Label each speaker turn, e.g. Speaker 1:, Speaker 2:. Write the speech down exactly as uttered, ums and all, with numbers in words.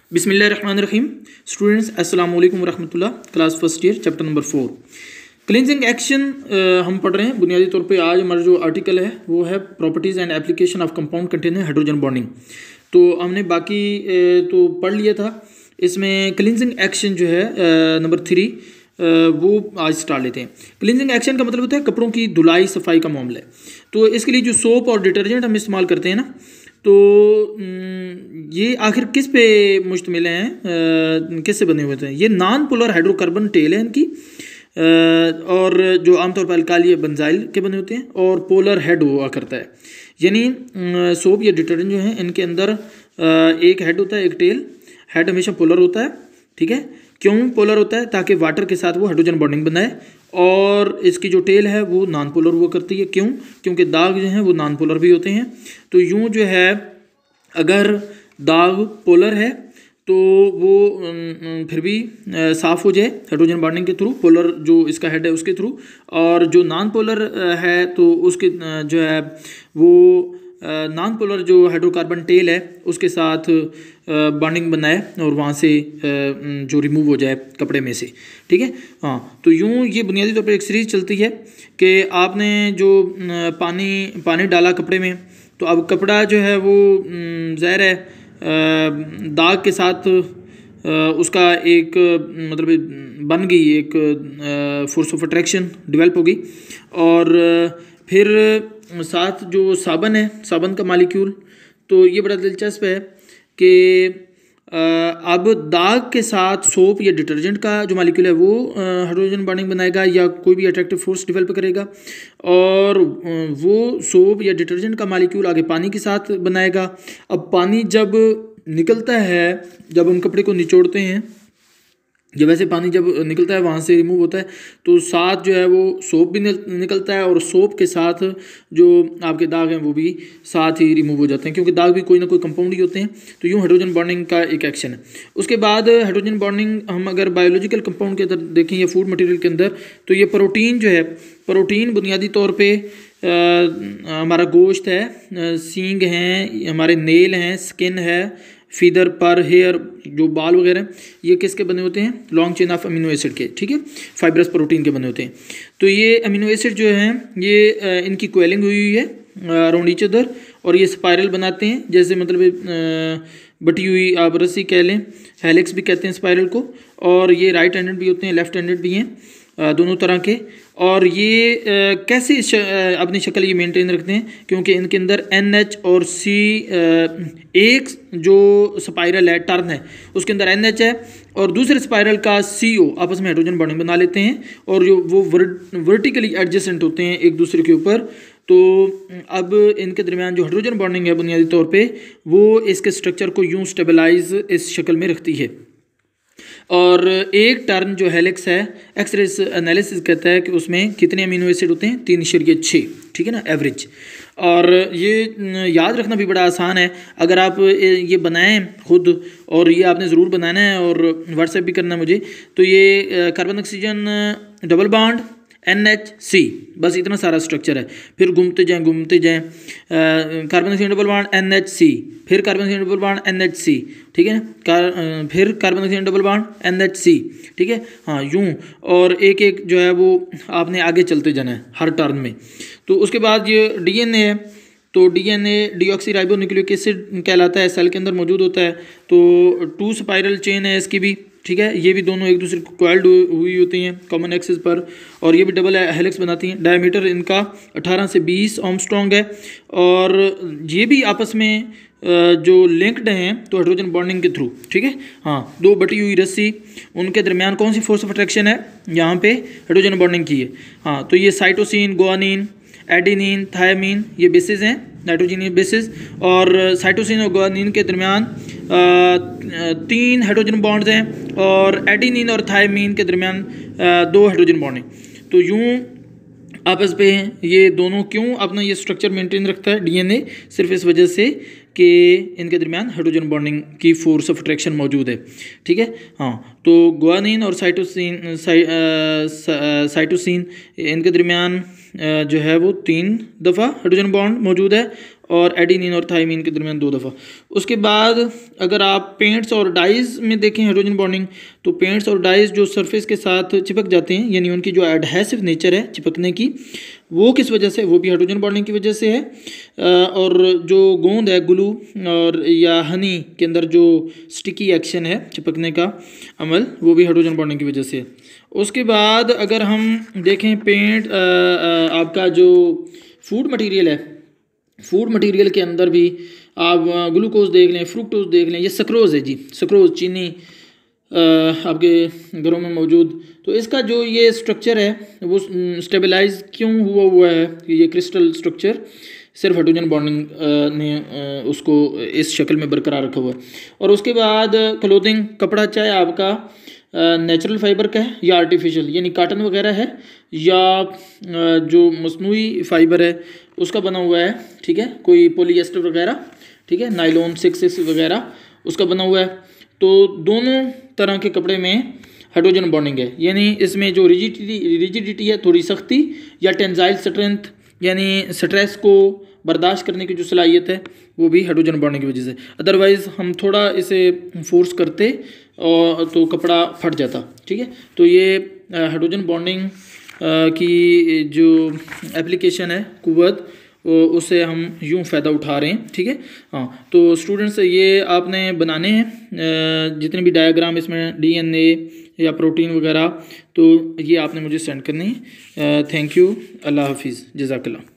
Speaker 1: बिस्मिल्लाहिर्रहमानिर्रहीम। स्टूडेंट्स अस्सलाम वालेकुम वरहमतुल्लाह। Class first year chapter number four cleansing action हम पढ़ रहे हैं। बुनियादी तौर पे आज हमारा जो आर्टिकल है वो है properties and application of compound containing hydrogen bonding. तो हमने बाकी तो पढ़ लिया था। इसमें क्लींजिंग एक्शन जो है नंबर थ्री वो आज स्टार्ट लेते हैं। क्लींजिंग एक्शन का मतलब होता है कपड़ों की धुलाई सफाई का मामला है। तो इसके लिए जो सोप और डिटर्जेंट हम इस्तेमाल करते हैं ना, तो ये आखिर किस पे मुश्तमिल हैं, किससे बने हुए थे? ये नॉन पोलर हाइड्रोकार्बन टेल है इनकी, और जो आमतौर पर अल्काली बेंजाइल के बने होते हैं, और पोलर हेड हुआ करता है। यानी सोप या डिटर्जेंट जो है इनके अंदर एक हेड होता है, एक टेल। हेड हमेशा पोलर होता है, ठीक है। क्यों पोलर होता है? ताकि वाटर के साथ वो हाइड्रोजन बॉन्डिंग बनाए। और इसकी जो टेल है वो नॉन पोलर हुआ करती है। क्यों? क्योंकि दाग जो हैं वो नॉन पोलर भी होते हैं। तो यूँ जो है अगर दाग पोलर है तो वो फिर भी साफ़ हो जाए हाइड्रोजन बॉन्डिंग के थ्रू, पोलर जो इसका हेड है उसके थ्रू। और जो नॉन पोलर है तो उसके जो है वो नॉन पोलर जो हाइड्रोकार्बन टेल है उसके साथ बॉन्डिंग बनाए और वहाँ से जो रिमूव हो जाए कपड़े में से, ठीक है। हाँ, तो यूँ ये बुनियादी तौर पर एक सीरीज़ चलती है कि आपने जो पानी पानी डाला कपड़े में, तो अब कपड़ा जो है वो ज़ाहिर है दाग के साथ उसका एक मतलब बन गई, एक फोर्स ऑफ अट्रैक्शन डेवलप होगी। और फिर साथ जो साबन है, साबन का मालिक्यूल, तो ये बड़ा दिलचस्प है कि अब दाग के साथ सोप या डिटर्जेंट का जो मालिक्यूल है वो हाइड्रोजन बॉन्डिंग बनाएगा या कोई भी अट्रैक्टिव फोर्स डेवलप करेगा, और वो सोप या डिटर्जेंट का मालिक्यूल आगे पानी के साथ बनाएगा। अब पानी जब निकलता है, जब हम कपड़े को निचोड़ते हैं, जब वैसे पानी जब निकलता है वहाँ से रिमूव होता है, तो साथ जो है वो सोप भी निकलता है, और सोप के साथ जो आपके दाग हैं वो भी साथ ही रिमूव हो जाते हैं, क्योंकि दाग भी कोई ना कोई कंपाउंड ही होते हैं। तो यूँ हाइड्रोजन बॉन्डिंग का एक एक्शन है। उसके बाद हाइड्रोजन बॉन्डिंग हम अगर बायोलॉजिकल कंपाउंड के अंदर देखें या फूड मटेरियल के अंदर, तो ये प्रोटीन जो है, प्रोटीन बुनियादी तौर पर हमारा गोश्त है, सींग हैं, हमारे नेल हैं, स्किन है, फीदर पर, हेयर, जो बाल वगैरह, ये किसके बने होते हैं? Long chain of amino acid के, ठीक है, फाइब्रस प्रोटीन के बने होते हैं। तो ये अमीनो एसिड जो हैं ये इनकी कोयलिंग हुई हुई है अराउंड ईच अदर, और ये स्पाइरल बनाते हैं, जैसे मतलब बटी हुई आप रस्सी कह लें, हेलिक्स भी कहते हैं स्पाइरल को। और ये राइट हैंडेड भी होते हैं, लेफ्ट हैंडेड भी हैं, दोनों तरह के। और ये आ, कैसे श, आ, अपनी शक्ल ये मेंटेन रखते हैं? क्योंकि इनके अंदर एन एच और सी आ, एक जो स्पाइरल है, टर्न है, उसके अंदर एन एच है, और दूसरे स्पाइरल का सी ओ आपस में हाइड्रोजन बॉन्डिंग बना लेते हैं, और जो वो वर्टिकली एडजेसेंट होते हैं एक दूसरे के ऊपर। तो अब इनके दरमियान जो हाइड्रोजन बॉन्डिंग है बुनियादी तौर पे वो इसके स्ट्रक्चर को यूँ स्टेबलाइज इस शक्ल में रखती है। और एक टर्न जो हेलिक्स है, एक्सरे एनालिसिस कहता है कि उसमें कितने अमीनो एसिड होते हैं? तीन इशारिया छः, ठीक है ना, एवरेज। और ये याद रखना भी बड़ा आसान है। अगर आप ये बनाएं खुद, और ये आपने ज़रूर बनाना है और व्हाट्सएप भी करना मुझे, तो ये carbon oxygen double bond N H C, बस इतना सारा स्ट्रक्चर है। फिर घूमते जाएं घूमते जाएं, carbon oxygen double bond N H C, फिर carbon oxygen double bond N H C, ठीक है, कार, फिर carbon oxygen double bond N H C, ठीक है। हाँ, यूँ, और एक एक जो है वो आपने आगे चलते जाना है हर टर्न में। तो उसके बाद ये डी एन ए है, तो D N A deoxyribonucleic acid कहलाता है, सेल के अंदर मौजूद होता है। तो टू स्पाइरल चेन है इसकी भी, ठीक है। ये भी दोनों एक दूसरे को कॉइल्ड हुई होती हैं कॉमन एक्सिस पर, और ये भी डबल हेलिक्स बनाती हैं। डायमीटर इनका अठारह से बीस आर्मस्ट्रांग है, और ये भी आपस में जो लिंक्ड हैं तो हाइड्रोजन बॉन्डिंग के थ्रू, ठीक है। हाँ, दो बटी हुई रस्सी, उनके दरमियान कौन सी फोर्स ऑफ अट्रैक्शन है? यहाँ पे हाइड्रोजन बॉन्डिंग की है। हाँ, तो ये साइटोसिन, गुआनिन, एडेनिन, थायमीन, ये बेसिस हैं, नाइट्रोजन बेसिस। और साइटोसिन और गुआनिन के दरमियान तीन हाइड्रोजन बॉन्ड्स हैं, और एडेनिन और थायमीन के दरमियान दो हाइड्रोजन बॉन्ड हैं। तो यूँ आपस पे ये दोनों क्यों अपना ये स्ट्रक्चर मेंटेन रखता है डीएनए? सिर्फ इस वजह से कि इनके दरमियान हाइड्रोजन बॉन्डिंग की फोर्स ऑफ अट्रैक्शन मौजूद है, ठीक है। हाँ, तो गुआनिन और साइटोसिन साइ, साइटोसिन इनके दरमियान जो है वो तीन दफ़ा हाइड्रोजन बॉन्ड मौजूद है, और एडिनिन और थाइमिन के दरमियान दो दफ़ा। उसके बाद अगर आप पेंट्स और डाइज़ में देखें हाइड्रोजन बॉन्डिंग, तो पेंट्स और डाइज़ जो सरफेस के साथ चिपक जाते हैं, यानी उनकी जो एडहेसिव नेचर है चिपकने की, वो किस वजह से, वो भी हाइड्रोजन बॉन्डिंग की वजह से है। और जो गोंद है ग्लू और या हनी के अंदर जो स्टिकी एक्शन है चिपकने का अमल, वो भी हाइड्रोजन बॉन्डिंग की वजह से है। उसके बाद अगर हम देखें पेंट आपका जो फूड मटेरियल है, फूड मटेरियल के अंदर भी आप ग्लूकोज देख लें, फ्रुक्टोज देख लें, ये सक्रोज है जी, सक्रोज चीनी आपके घरों में मौजूद। तो इसका जो ये स्ट्रक्चर है वो स्टेबलाइज क्यों हुआ हुआ है, ये क्रिस्टल स्ट्रक्चर सिर्फ हाइड्रोजन बॉन्डिंग ने उसको इस शक्ल में बरकरार रखा हुआ है। और उसके बाद क्लोथिंग, कपड़ा चाहे आपका नेचुरल फाइबर का है या आर्टिफिशियल, यानी काटन वगैरह है या जो मसनूई फाइबर है उसका बना हुआ है, ठीक है, कोई पॉलीएस्टर वगैरह, ठीक है, नाइलॉन सिक्स सिक्स वगैरह उसका बना हुआ है। तो दोनों तरह के कपड़े में हाइड्रोजन बॉन्डिंग है, यानी इसमें जो रिजिडिटी रिजिडिटी है, थोड़ी सख्ती, या टेंजाइल स्ट्रेंथ यानी स्ट्रेस को बर्दाश्त करने की जो सलाहियत है, वो भी हाइड्रोजन बॉन्डिंग की वजह से। अदरवाइज़ हम थोड़ा इसे फोर्स करते और तो कपड़ा फट जाता, ठीक है। तो ये हाइड्रोजन बॉन्डिंग की जो एप्लीकेशन है कुव्वत, उससे हम यूँ फ़ायदा उठा रहे हैं, ठीक है। हाँ, तो स्टूडेंट्स ये आपने बनाने हैं जितने भी डायग्राम इसमें डीएनए या प्रोटीन वगैरह, तो ये आपने मुझे सेंड करनी है। थैंक यू, अल्लाह हाफिज़, जज़ाकल्लाह।